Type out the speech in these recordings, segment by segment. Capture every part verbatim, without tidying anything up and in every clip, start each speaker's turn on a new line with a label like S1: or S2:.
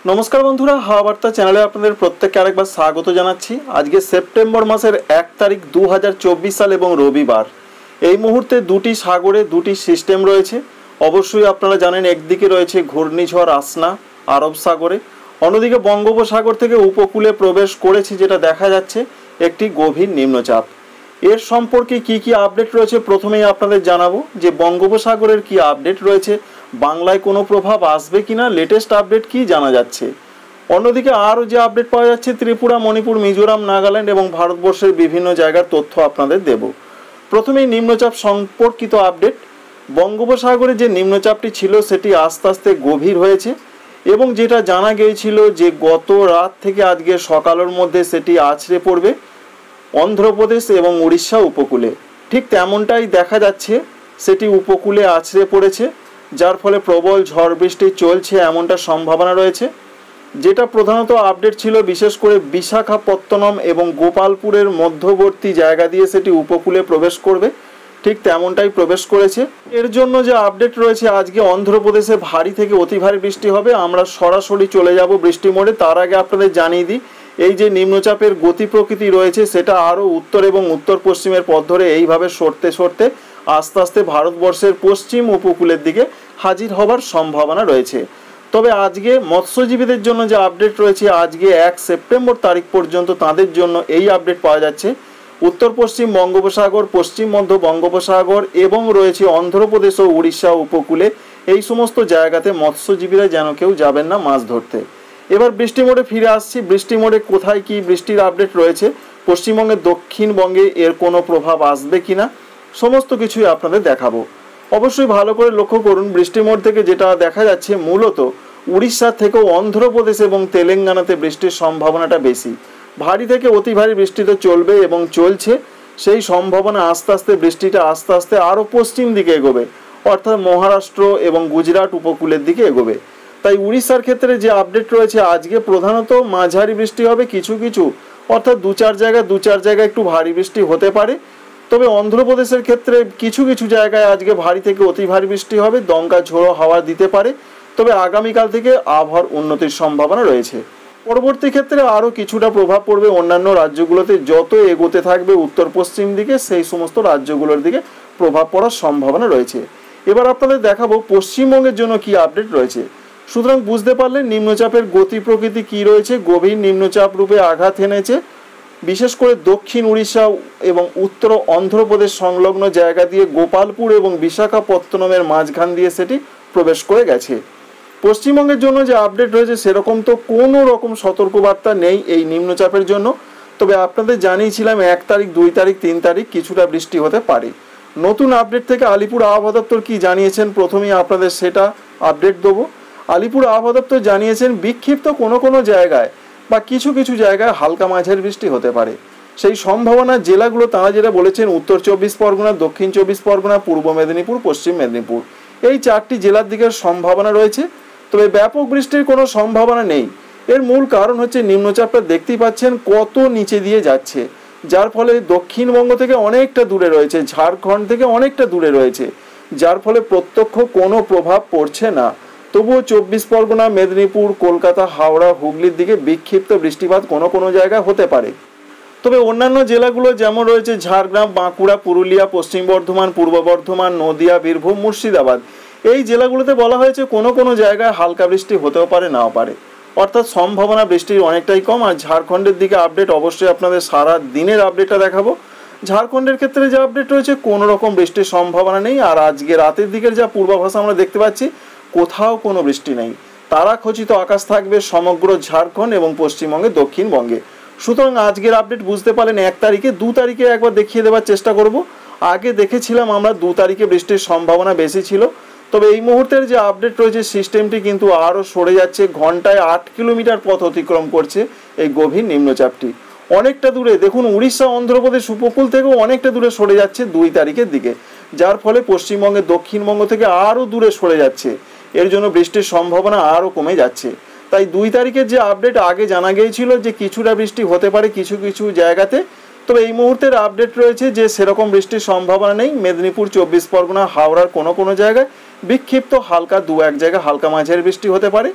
S1: नमस्कार बंधुरा हावा बार्ता चैनले आपनादेर प्रत्येकके आरेकबार स्वागत जानाच्छि। आजके सेप्टेम्बर मासेर एक तारीख दो हज़ार चौबीस साल एबं रविवार। এই মুহূর্তে দুটি সাগরে দুটি সিস্টেম রয়েছে। অবশ্যই আপনারা জানেন একদিকে রয়েছে ঘূর্ণিঝড় আসনা আরব সাগরে, অন্যদিকে বঙ্গোপসাগর থেকে উপকূলে প্রবেশ করেছে যেটা দেখা যাচ্ছে একটি গভীর নিম্নচাপ। এর সম্পর্কে কি কি আপডেট রয়েছে প্রথমেই আপনাদের জানাবো যে বঙ্গোপসাগরের কি আপডেট রয়েছে, বাংলায় কোনো প্রভাব আসবে কিনা, লেটেস্ট আপডেট কি জানা যাচ্ছে। অন্যদিকে আরও যে আপডেট পাওয়া যাচ্ছে ত্রিপুরা, মণিপুর, মিজোরাম, নাগাল্যান্ড এবং ভারতবর্ষের বিভিন্ন জায়গার তথ্য আপনাদের দেব। প্রথমেই নিম্নচাপ সম্পর্কিত আপডেট। বঙ্গোপসাগরে যে নিম্নচাপটি ছিল সেটি আস্তে আস্তে গভীর হয়েছে এবং যেটা জানা গিয়েছিল যে গত রাত থেকে আজকে সকালের মধ্যে সেটি আছড়ে পড়বে অন্ধ্রপ্রদেশ এবং উড়িষ্যা উপকূলে। ঠিক তেমনটাই দেখা যাচ্ছে, সেটি উপকূলে আছড়ে পড়েছে, যার ফলে প্রবল ঝড় বৃষ্টি চলছে এমনটা সম্ভাবনা রয়েছে। যেটা প্রধানত আপডেট ছিল বিশেষ করে বিশাখাপত্তনম এবং গোপালপুরের মধ্যবর্তী জায়গা দিয়ে সেটি উপকূলে প্রবেশ করবে, ঠিক তেমনটাই প্রবেশ করেছে। এর জন্য যে আপডেট রয়েছে আজকে অন্ধ্রপ্রদেশে ভারী থেকে অতি ভারী বৃষ্টি হবে। আমরা সরাসরি চলে যাব বৃষ্টি মোডে। তার আগে আপনাদের জানিয়ে দিই এই যে নিম্নচাপের গতি প্রকৃতি রয়েছে সেটা আরও উত্তর এবং উত্তর পশ্চিমের পথ ধরে এইভাবে সরতে সরতে আস্তে আস্তে ভারতবর্ষের পশ্চিম উপকূলের দিকে হাজির হবার সম্ভাবনা রয়েছে। তবে আজকে মৎস্যজীবীদের জন্য যে আপডেট রয়েছে আজকে এক সেপ্টেম্বর তারিখ পর্যন্ত তাদের জন্য এই আপডেট পাওয়া যাচ্ছে উত্তর পশ্চিম বঙ্গোপসাগর, পশ্চিম মধ্য বঙ্গোপসাগর এবং রয়েছে অন্ধ্রপ্রদেশ ও উড়িষ্যা উপকূলে। এই সমস্ত জায়গাতে মৎস্যজীবীরা যেন কেউ যাবেন না মাছ ধরতে। এবার বৃষ্টি মোডে ফিরে আসছি। বৃষ্টি মোডে কোথায় কি বৃষ্টির আপডেট রয়েছে, পশ্চিমবঙ্গের দক্ষিণবঙ্গে এর কোনো প্রভাব আসবে কিনা সমস্ত কিছুই আপনাদের দেখাবো। অবশ্যই ভালো করে লক্ষ্য করুন বৃষ্টি মোড থেকে যেটা দেখা যাচ্ছে মূলত উড়িষ্যা থেকেও অন্ধ্রপ্রদেশ এবং তেলেঙ্গানাতে বৃষ্টির সম্ভাবনাটা বেশি। ভারী থেকে অতি ভারী বৃষ্টি তো চলবে এবং চলছে, সেই সম্ভাবনা আস্তে আস্তে বৃষ্টিটা আস্তে আস্তে আরও পশ্চিম দিকে এগোবে, অর্থাৎ মহারাষ্ট্র এবং গুজরাট উপকূলের দিকে এগোবে। তাই উড়িষ্যার ক্ষেত্রে যে আপডেট রয়েছে আজকে প্রধানত মাঝারি বৃষ্টি হবে, কিছু কিছু অর্থাৎ দু চার জায়গায় দু চার জায়গায় একটু ভারী বৃষ্টি হতে পারে। তবে অন্ধ্রপ্রদেশের ক্ষেত্রে কিছু কিছু জায়গায় আজকে ভারী থেকে অতি ভারী বৃষ্টি হবে, দমকা ঝোড়ো হাওয়া দিতে পারে। তবে আগামীকাল থেকে আবহাওয়ার উন্নতির সম্ভাবনা রয়েছে। পরবর্তী ক্ষেত্রে আরও কিছুটা প্রভাব পড়বে অন্যান্য রাজ্যগুলোতে, যত এগোতে থাকবে উত্তর পশ্চিম দিকে সেই সমস্ত রাজ্যগুলোর দিকে প্রভাব পড়ার সম্ভাবনা রয়েছে। এবার আপনাদের দেখাবো পশ্চিমবঙ্গের জন্য কি আপডেট রয়েছে। সুতরাং বুঝতে পারলেন নিম্নচাপের গতি প্রকৃতি কি রয়েছে। গভীর নিম্নচাপ রূপে আঘাত এনেছে বিশেষ করে দক্ষিণ উড়িষ্যা এবং উত্তর অন্ধ্রপ্রদেশ সংলগ্ন জায়গা দিয়ে গোপালপুর এবং বিশাখাপত্তনমের মাঝখান দিয়ে সেটি প্রবেশ করে গেছে। পশ্চিমবঙ্গের জন্য যে আপডেট রয়েছে সেরকম তো কোনো রকম সতর্কবার্তা নেই এই নিম্নচাপের জন্য। তবে আপনাদের জানিয়েছিলাম এক তারিখ, দুই তারিখ, তিন তারিখ কিছুটা বৃষ্টি হতে পারে। নতুন আপডেট থেকে আলিপুর আবহাওয়া দপ্তর কী জানিয়েছেন প্রথমেই আপনাদের সেটা আপডেট দেবো। আলিপুর আবহাওয়া দপ্তর জানিয়েছেন বিক্ষিপ্ত কোনো কোনো জায়গায় বা কিছু কিছু জায়গায় হালকা মাঝারি বৃষ্টি হতে পারে। সেই সম্ভাবনা জেলাগুলো তারা যেটা বলেছেন উত্তর চব্বিশ পরগনা, দক্ষিণ চব্বিশ পরগনা, পূর্ব মেদিনীপুর, পশ্চিম মেদিনীপুর, এই চারটি জেলার দিকের সম্ভাবনা রয়েছে। তবে ব্যাপক বৃষ্টির কোনো সম্ভাবনা নেই। এর মূল কারণ হচ্ছে নিম্নচাপটা দেখতেই পাচ্ছেন কত নিচে দিয়ে যাচ্ছে, যার ফলে দক্ষিণবঙ্গ থেকে অনেকটা দূরে রয়েছে, ঝাড়খণ্ড থেকে অনেকটা দূরে রয়েছে, যার ফলে প্রত্যক্ষ কোনো প্রভাব পড়ছে না। তবুও চব্বিশ পরগনা, মেদিনীপুর, কলকাতা, হাওড়া, হুগলির দিকে বিক্ষিপ্ত বৃষ্টিপাত কোনো কোনো জায়গায় হতে পারে। তবে অন্যান্য জেলাগুলো যেমন রয়েছে ঝাড়গ্রাম, বাঁকুড়া, পুরুলিয়া, পশ্চিম বর্ধমান, পূর্ব বর্ধমান, নদিয়া, বীরভূম, মুর্শিদাবাদ, এই জেলাগুলোতে বলা হয়েছে কোনো কোনো জায়গায় হালকা বৃষ্টি হতেও পারে, নাও পারে, অর্থাৎ সম্ভাবনা বৃষ্টির অনেকটাই কম। আর ঝাড়খণ্ডের দিকে আপডেট অবশ্যই আপনাদের সারা দিনের আপডেটটা দেখাবো। ঝাড়খণ্ডের ক্ষেত্রে যে আপডেট রয়েছে কোনো রকম বৃষ্টির সম্ভাবনা নেই। আর আজকে রাতের দিকের যা পূর্বাভাস আমরা দেখতে পাচ্ছি কোথাও কোনো বৃষ্টি নেই, তারাখচিত আকাশ থাকবে সমগ্র ঝাড়খণ্ড এবং পশ্চিমবঙ্গে, দক্ষিণবঙ্গে। সুতরাং আজকের আপডেট বুঝতে পারলেন এক তারিখে। দু তারিখে একবার দেখিয়ে দেওয়ার চেষ্টা করব। আগে দেখেছিলাম আমরা দু তারিখে বৃষ্টির সম্ভাবনা বেশি ছিল। তবে এই মুহূর্তের যে আপডেট রয়েছে সিস্টেমটি কিন্তু আরও সরে যাচ্ছে, ঘন্টায় আট কিলোমিটার পথ অতিক্রম করছে এই গভীর নিম্নচাপটি। অনেকটা দূরে দেখুন উড়িষ্যা অন্ধ্রপ্রদেশ উপকূল থেকেও অনেকটা দূরে সরে যাচ্ছে দুই তারিখের দিকে, যার ফলে পশ্চিমবঙ্গের দক্ষিণবঙ্গ থেকে আরও দূরে সরে যাচ্ছে। এর জন্য বৃষ্টির সম্ভাবনা আরও কমে যাচ্ছে। তাই দুই তারিখের যে আপডেট আগে জানা গিয়েছিল যে কিছুটা বৃষ্টি হতে পারে কিছু কিছু জায়গাতে, তবে এই মুহূর্তের আপডেট রয়েছে যে সেরকম বৃষ্টির সম্ভাবনা নেই। মেদিনীপুর, চব্বিশ পরগনা, হাওড়ার কোনো কোনো জায়গায় বিক্ষিপ্ত হালকা দু এক জায়গায় হালকা মাঝারি বৃষ্টি হতে পারে।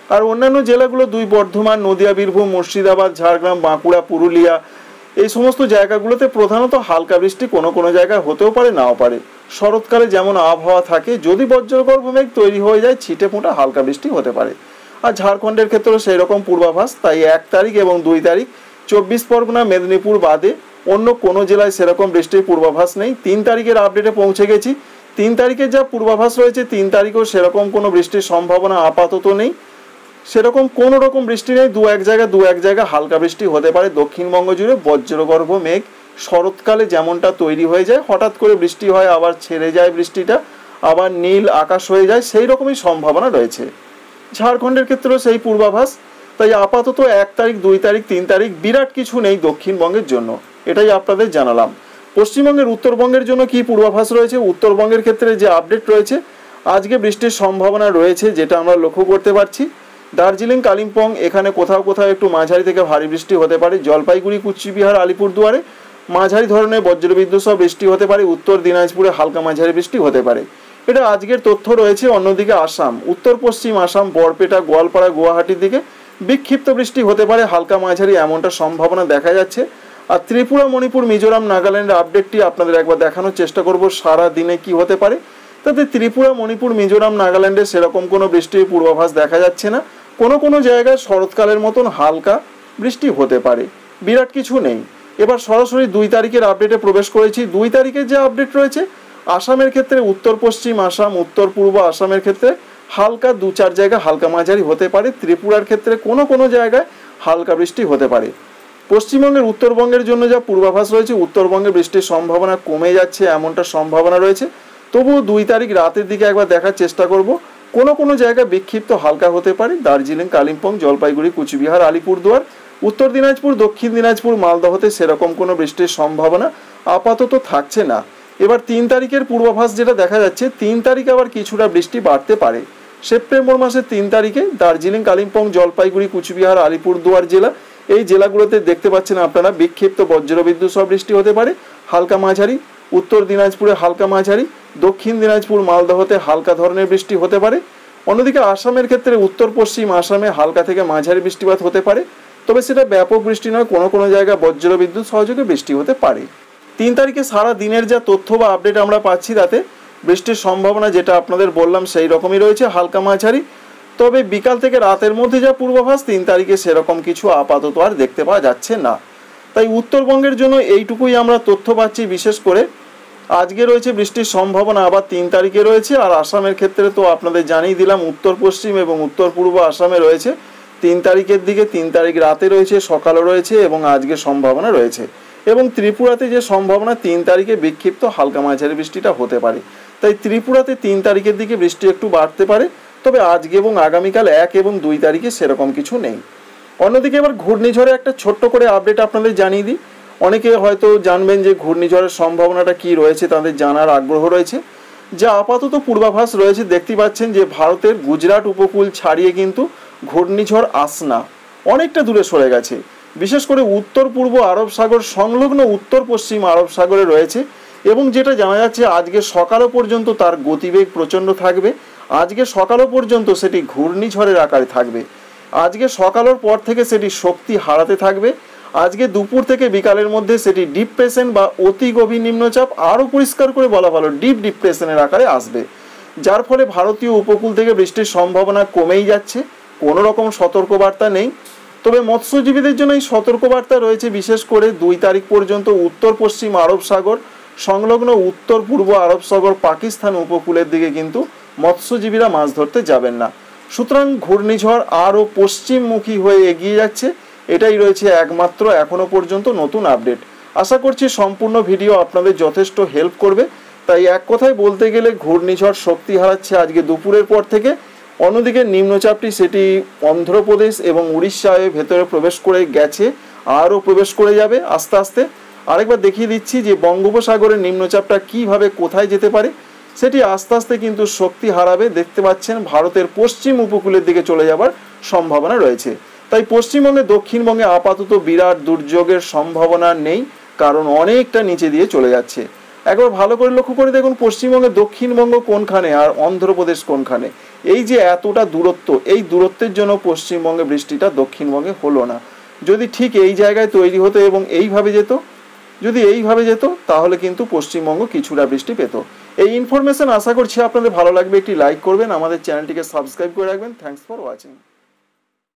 S1: আর অন্যান্য জেলাগুলো দুই বর্ধমান, নদিয়া, বীরভূম, মুর্শিদাবাদ, ঝাড়গ্রাম, বাঁকুড়া, পুরুলিয়া এই সমস্ত জায়গাগুলোতে প্রধানত হালকা বৃষ্টি কোনো কোনো জায়গায় হতেও পারে, নাও পারে। শরৎকালে যেমন আবহাওয়া থাকে, যদি বজ্রগর্ভ মেঘ তৈরি হয়ে যায় ছিটে ফোঁটা হালকা বৃষ্টি হতে পারে। আর ঝাড়খণ্ডের ক্ষেত্রেও সেই রকম পূর্বাভাস। তাই এক তারিখ এবং দুই তারিখ চব্বিশ পরগনা, মেদিনীপুর বাদে অন্য কোনো জেলায় সেরকম বৃষ্টির পূর্বাভাস নেই। তিন তারিখের আপডেটে পৌঁছে গেছি। তিন তারিখের যা পূর্বাভাস রয়েছে, তিন তারিখেও সেরকম কোনো বৃষ্টির সম্ভাবনা আপাতত নেই। সেরকম কোনো রকম বৃষ্টি নেই। দু এক জায়গা দু এক জায়গা হালকা বৃষ্টি হতে পারে দক্ষিণবঙ্গ জুড়ে। বজ্রগর্ভ মেঘ শরৎকালে যেমনটা তৈরি হয়ে যায়, হঠাৎ করে বৃষ্টি হয়, আবার ছেড়ে যায় বৃষ্টিটা, আবার নীল আকাশ হয়ে যায়, সেই রকমই সম্ভাবনা রয়েছে। ঝাড়খণ্ডের ক্ষেত্রেও সেই পূর্বাভাস। তাই আপাতত এক তারিখ, দুই তারিখ, তিন তারিখ বিরাট কিছু নেই দক্ষিণবঙ্গের জন্য, এটাই আপনাদের জানালাম। পশ্চিমবঙ্গের উত্তরবঙ্গের জন্য কি পূর্বাভাস রয়েছে? উত্তরবঙ্গের ক্ষেত্রে যে আপডেট রয়েছে, আজকে বৃষ্টির সম্ভাবনা রয়েছে যেটা আমরা লক্ষ্য করতে পারছি। দার্জিলিং, কালিম্পং এখানে কোথাও কোথাও একটু মাঝারি থেকে ভারী বৃষ্টি হতে পারে। জলপাইগুড়ি, কুচবিহার, আলিপুরদুয়ারে মাঝারি ধরনের বজ্রবিদ্যুৎ সহ বৃষ্টি হতে পারে। উত্তর দিনাজপুরে হালকা মাঝারি বৃষ্টি হতে পারে। এটা আজকের তথ্য রয়েছে। অন্যদিকে আসাম, উত্তর পশ্চিম আসাম, বরপেটা, গোয়ালপাড়া, গুয়াহাটির দিকে বিক্ষিপ্ত বৃষ্টি হতে পারে হালকা মাঝারি, এমনটা সম্ভাবনা দেখা যাচ্ছে। আর ত্রিপুরা, মণিপুর, মিজোরাম, নাগাল্যান্ডের আপডেটটি আপনাদের একবার দেখানোর চেষ্টা করব সারা দিনে কি হতে পারে। তাতে ত্রিপুরা, মণিপুর, মিজোরাম, নাগাল্যান্ডে সেরকম কোনো বৃষ্টির পূর্বাভাস দেখা যাচ্ছে না। কোনো কোনো জায়গায় শরৎকালের মতন হালকা বৃষ্টি হতে পারে, বিরাট কিছু নেই। এবার সরাসরি দুই তারিখের আপডেটে প্রবেশ করেছি। দুই তারিখের যে আপডেট রয়েছে, আসামের ক্ষেত্রে উত্তর পশ্চিম আসাম, উত্তর পূর্ব আসামের ক্ষেত্রে হালকা দু চার জায়গা হালকা মাঝারি হতে পারে। ত্রিপুরার ক্ষেত্রে কোনো কোনো জায়গায় হালকা বৃষ্টি হতে পারে। পশ্চিমবঙ্গের উত্তরবঙ্গের জন্য যা পূর্বাভাস রয়েছে, উত্তরবঙ্গে বৃষ্টির সম্ভাবনা কমে যাচ্ছে এমনটা সম্ভাবনা রয়েছে। তবুও দুই তারিখ রাতের দিকে একবার দেখার চেষ্টা করব। কোনো কোনো জায়গায় বিক্ষিপ্ত হালকা হতে পারে। দার্জিলিং, কালিম্পং, জলপাইগুড়ি, কুচবিহার, আলিপুরদুয়ার, উত্তর দিনাজপুর, দক্ষিণ দিনাজপুর, মালদহতে সেরকম কোনো বৃষ্টির সম্ভাবনা আপাতত থাকছে না। এবার তিন তারিখের পূর্বাভাস যেটা দেখা যাচ্ছে, তিন তারিখ আবার কিছুটা বৃষ্টি বাড়তে পারে। সেপ্টেম্বর মাসের তিন তারিখে দার্জিলিং, কালিম্পং, জলপাইগুড়ি, কুচবিহার, আলিপুরদুয়ার জেলা, এই জেলাগুলোতে দেখতে পাচ্ছেন আপনারা বিক্ষিপ্ত বজ্রবিদ্যুৎ সহ বৃষ্টি হতে পারে হালকা মাঝারি। উত্তর দিনাজপুরে হালকা মাঝারি, দক্ষিণ দিনাজপুর, মালদহতে হালকা ধরনের বৃষ্টি হতে পারে। অন্যদিকে আসামের ক্ষেত্রে উত্তর পশ্চিম আসামে হালকা থেকে মাঝারি বৃষ্টিপাত হতে পারে, তবে সেটা ব্যাপক বৃষ্টি নয়, কোনো কোনো জায়গায় বজ্রবিদ্যুৎ সহযোগে বৃষ্টি হতে পারে। তিন তারিখে সারা দিনের যা তথ্য বা আপডেট আমরা পাচ্ছি, তাতে বৃষ্টির সম্ভাবনা যেটা আপনাদের বললাম সেই রকমই রয়েছে, হালকা মাঝারি। তবে বিকাল থেকে রাতের মধ্যে যা পূর্বাভাস, তিন তারিখে সেরকম কিছু আপাতত আর দেখতে পাওয়া যাচ্ছে না। তাই উত্তরবঙ্গের জন্য এইটুকুই আমরা তথ্য পাচ্ছি। বিশেষ করে আজকে রয়েছে বৃষ্টির সম্ভাবনা, আবার তিন তারিখে রয়েছে। আর আসামের ক্ষেত্রে তো আপনাদের জানিয়ে দিলাম, উত্তর পশ্চিম এবং উত্তর পূর্ব আসামে রয়েছে তিন তারিখের দিকে, তিন তারিখ রাতে রয়েছে, সকালও রয়েছে এবং আজকে সম্ভাবনা রয়েছে। এবং ত্রিপুরাতে যে সম্ভাবনা, তিন তারিখে বিক্ষিপ্ত হালকা মাঝারি বৃষ্টিটা হতে পারে। তাই ত্রিপুরাতে তিন তারিখের দিকে বৃষ্টি একটু বাড়তে পারে, তবে আজকে এবং আগামীকাল এক এবং দুই তারিখে সেরকম কিছু নেই। অন্যদিকে এবার ঘূর্ণিঝড়ে একটা ছোট্ট করে আপডেট আপনাদের জানিয়ে দিই। অনেকে হয়তো জানবেন যে ঘূর্ণিঝড়ের সম্ভাবনাটা কি রয়েছে, তাদের জানার আগ্রহ রয়েছে। যা আপাতত পূর্বাভাস রয়েছে, দেখতে পাচ্ছেন যে ভারতের গুজরাট উপকূল ছাড়িয়ে কিন্তু ঘূর্ণিঝড় আসনা অনেকটা দূরে সরে গেছে। বিশেষ করে উত্তর পূর্ব আরব সাগর সংলগ্ন উত্তর পশ্চিম আরব সাগরে রয়েছে। এবং যেটা জানা যাচ্ছে, আজকে সকালও পর্যন্ত তার গতিবেগ প্রচণ্ড থাকবে। আজকে সকালও পর্যন্ত সেটি ঘূর্ণিঝড়ের আকারে থাকবে। আজকে সকালের পর থেকে সেটি শক্তি হারাতে থাকবে। আজকে দুপুর থেকে বিকালের মধ্যে সেটি ডিপ্রেশন বা অতি গভীর নিম্নচাপ, আরও পরিষ্কার করে বলা ভালো ডিপ ডিপ্রেশনের আকারে আসবে। যার ফলে ভারতীয় উপকূল থেকে বৃষ্টির সম্ভাবনা কমেই যাচ্ছে। কোনো রকম সতর্কবার্তা নেই। তবে মৎস্যজীবীদের জন্য এই সতর্কবার্তা রয়েছে, বিশেষ করে দুই তারিখ পর্যন্ত উত্তর পশ্চিম আরব সাগর সংলগ্ন উত্তর পূর্ব আরব সাগর পাকিস্তান উপকূলের দিকে কিন্তু মৎস্যজীবীরা মাছ ধরতে যাবেন না। সুতরাং ঘূর্ণিঝড় আরও পশ্চিমমুখী হয়ে এগিয়ে যাচ্ছে। এটাই রয়েছে একমাত্র এখনো পর্যন্ত নতুন আপডেট। আশা করছি সম্পূর্ণ ভিডিও আপনাদের যথেষ্ট হেল্প করবে। তাই এক কথায় বলতে গেলে ঘূর্ণিঝড় শক্তি হারাচ্ছে আজকে দুপুরের পর থেকে। অন্যদিকে নিম্নচাপটি সেটি অন্ধ্রপ্রদেশ এবং উড়িষ্যায় ভেতরে প্রবেশ করে গেছে, আরও প্রবেশ করে যাবে আস্তে আস্তে। আরেকবার দেখিয়ে দিচ্ছি যে বঙ্গোপসাগরের নিম্নচাপটা কিভাবে কোথায় যেতে পারে। সেটি আস্তে আস্তে কিন্তু শক্তি হারাবে। দেখতে পাচ্ছেন ভারতের পশ্চিম উপকূলের দিকে চলে যাবার সম্ভাবনা রয়েছে। তাই পশ্চিমবঙ্গে দক্ষিণবঙ্গে আপাতত বিরাট দুর্যোগের সম্ভাবনা নেই, কারণ অনেকটা নিচে দিয়ে চলে যাচ্ছে। একবার ভালো করে লক্ষ্য করে দেখুন পশ্চিমবঙ্গের দক্ষিণবঙ্গ কোনখানে আর অন্ধ্রপ্রদেশ কোনখানে। এই যে এতটা দূরত্ব, এই দূরত্বের জন্য পশ্চিমবঙ্গে বৃষ্টিটা দক্ষিণবঙ্গে হলো না। যদি ঠিক এই জায়গায় তৈরি হতো এবং এইভাবে যেত, যদি এইভাবে যেত তাহলে কিন্তু পশ্চিমবঙ্গ কিছুটা বৃষ্টি পেত। এই ইনফরমেশন আশা করছি আপনাদের ভালো লাগবে। একটি লাইক করবেন, আমাদের চ্যানেলটিকে সাবস্ক্রাইব করে রাখবেন। Thanks for watching.